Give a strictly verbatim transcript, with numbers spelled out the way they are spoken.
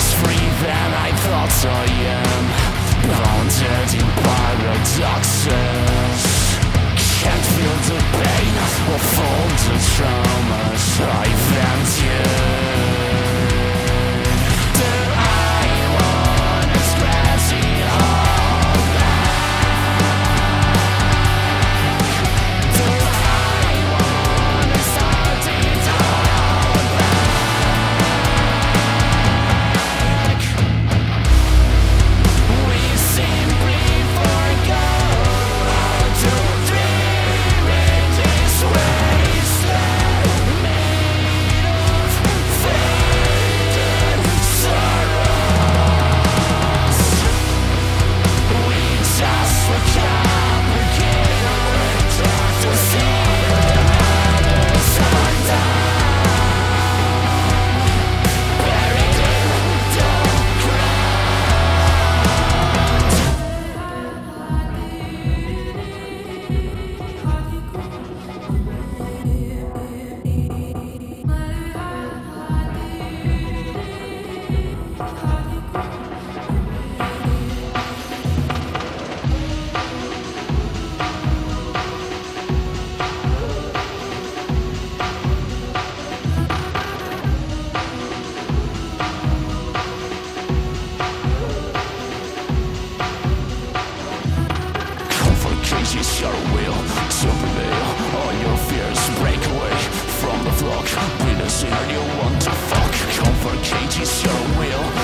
less free than I thought I am. Bounded in paradoxes. Can't feel the pain of all the traumas I've endured. Do I wanna scratch it all back? Do I wanna start it all back? We simply forgo how to dream in this wasteland made of faded sorrows. We just look up again, we're taught to see others undone, buried in dull ground. Comfort cages your will to prevail. All your fears break away from the flock. Be the sinner you want to fuck. Comfort cages your will